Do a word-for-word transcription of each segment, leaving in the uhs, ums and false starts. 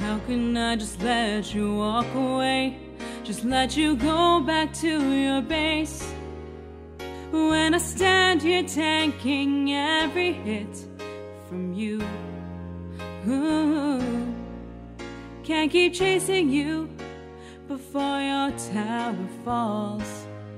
How can I just let you walk away? Just let you go back to your base, when I stand here tanking every hit from you. Ooh. Can't keep chasing you before your tower falls.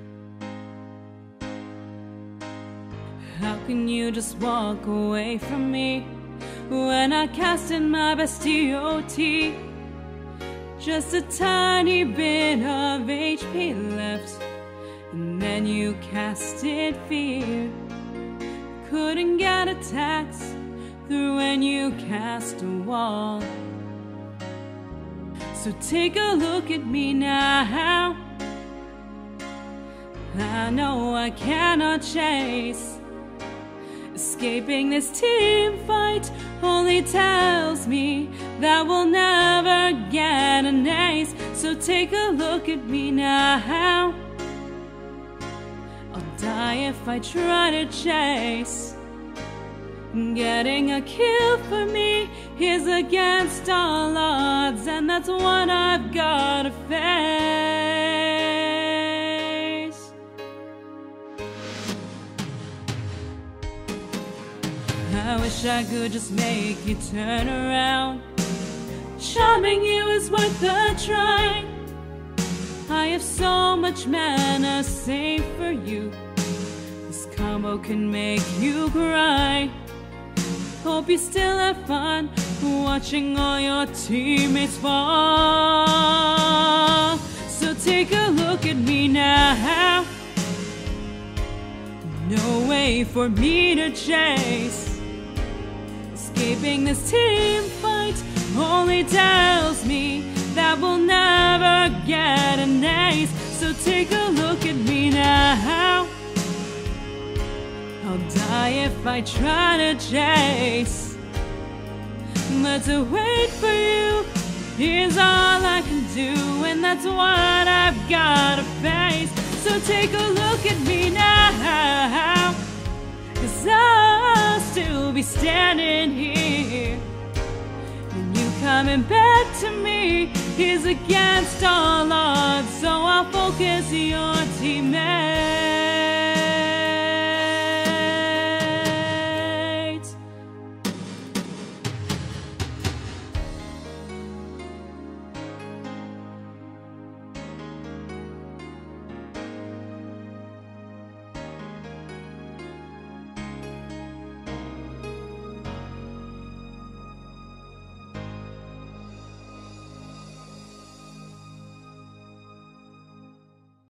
How can you just walk away from me when I cast in my best T O T? Just a tiny bit of H P left, and then you casted fear. Couldn't get attacks through when you cast a wall. So take a look at me now. I know I cannot chase. Escaping this team fight only tells me that we'll never get an ace. So take a look at me now. I'll die if I try to chase. Getting a kill for me is against all odds, and that's what I've gotta face. I wish I could just make you turn around. Charming you is worth a try. I have so much mana saved for you. This combo can make you cry. Hope you still have fun watching all your teammates fall. So take a look at me now. No way for me to chase. Escaping this team fight only tells me that we'll never get an ace. So take a look at me now. I'll die if I try to chase, but to wait for you is all I can do, and that's what I've gotta face. So take a look at me now, 'cause I'll still be standing here, and you coming back to me is against all odds. So I'll focus your teammate.